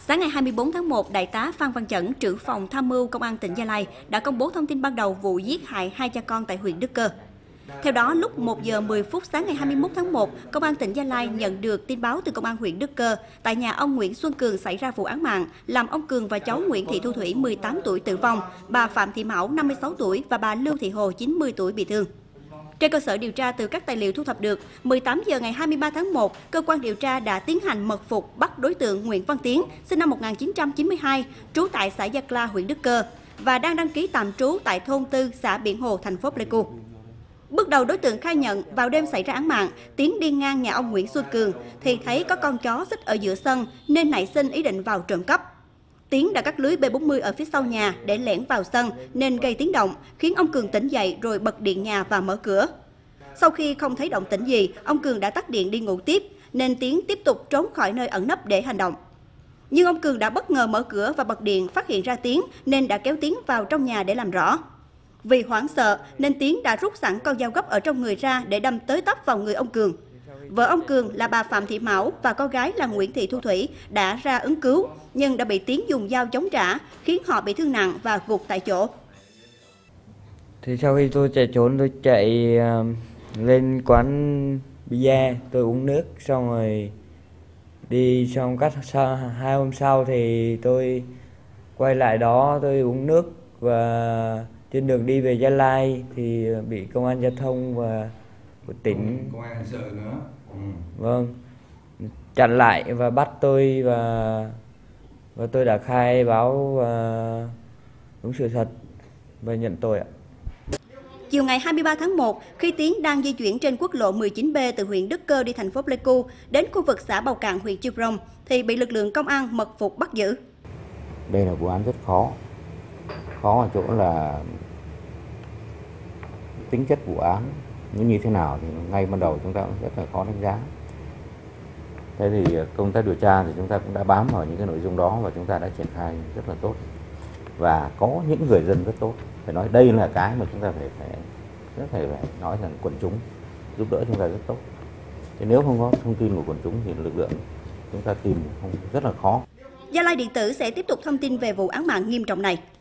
Sáng ngày 24 tháng 1, Đại tá Phan Văn Chẩn, trưởng phòng tham mưu Công an tỉnh Gia Lai đã công bố thông tin ban đầu vụ giết hại hai cha con tại huyện Đức Cơ. Theo đó, lúc 1 giờ 10 phút sáng ngày 21 tháng 1, Công an tỉnh Gia Lai nhận được tin báo từ Công an huyện Đức Cơ, tại nhà ông Nguyễn Xuân Cường xảy ra vụ án mạng, làm ông Cường và cháu Nguyễn Thị Thu Thủy 18 tuổi tử vong, bà Phạm Thị Mão 56 tuổi và bà Lưu Thị Hồ 90 tuổi bị thương. Trên cơ sở điều tra từ các tài liệu thu thập được, 18 giờ ngày 23 tháng 1, cơ quan điều tra đã tiến hành mật phục bắt đối tượng Nguyễn Văn Tiến, sinh năm 1992, trú tại xã Gia Cla, huyện Đức Cơ và đang đăng ký tạm trú tại thôn Tư, xã Biển Hồ, thành phố Pleiku. Bước đầu đối tượng khai nhận vào đêm xảy ra án mạng, Tiến đi ngang nhà ông Nguyễn Xuân Cường thì thấy có con chó xích ở giữa sân nên nảy sinh ý định vào trộm cắp. Tiến đã cắt lưới B40 ở phía sau nhà để lẻn vào sân nên gây tiếng động, khiến ông Cường tỉnh dậy rồi bật điện nhà và mở cửa. Sau khi không thấy động tĩnh gì, ông Cường đã tắt điện đi ngủ tiếp nên Tiến tiếp tục trốn khỏi nơi ẩn nấp để hành động. Nhưng ông Cường đã bất ngờ mở cửa và bật điện phát hiện ra Tiến nên đã kéo Tiến vào trong nhà để làm rõ. Vì hoảng sợ nên Tiến đã rút sẵn con dao gấp ở trong người ra để đâm tới tấp vào người ông Cường. Vợ ông Cường là bà Phạm Thị Mão và con gái là Nguyễn Thị Thu Thủy đã ra ứng cứu nhưng đã bị Tiến dùng dao chống trả, khiến họ bị thương nặng và gục tại chỗ. Thì sau khi tôi chạy trốn, tôi chạy lên quán bia, tôi uống nước xong rồi đi, xong hai hôm sau thì tôi quay lại đó, tôi uống nước và trên đường đi về Gia Lai thì bị công an giao thông và của tỉnh công an hình sự nữa. Vâng, chặn lại và bắt tôi và tôi đã khai báo đúng sự thật và nhận tội ạ. Chiều ngày 23 tháng 1, khi Tiến đang di chuyển trên quốc lộ 19B từ huyện Đức Cơ đi thành phố Pleiku đến khu vực xã Bầu Cạn, huyện Chư Prong thì bị lực lượng công an mật phục bắt giữ. Đây là vụ án rất khó ở chỗ là tính chất vụ án nó như thế nào thì ngay ban đầu chúng ta cũng rất là khó đánh giá. Thế thì công tác điều tra thì chúng ta cũng đã bám vào những cái nội dung đó và chúng ta đã triển khai rất là tốt và có những người dân rất tốt. Phải nói đây là cái mà chúng ta phải nói rằng quần chúng giúp đỡ chúng ta rất tốt. Chứ nếu không có thông tin của quần chúng thì lực lượng chúng ta tìm rất là khó. Gia Lai Điện tử sẽ tiếp tục thông tin về vụ án mạng nghiêm trọng này.